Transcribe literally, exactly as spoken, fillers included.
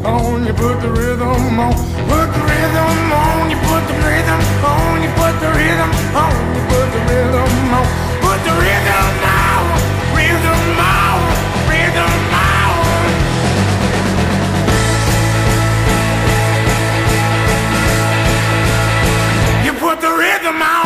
on, you put the rhythm on, put the rhythm on, you put the rhythm on, you put the rhythm on, you put the rhythm on, put the rhythm on, rhythm on, rhythm on. You put the rhythm on.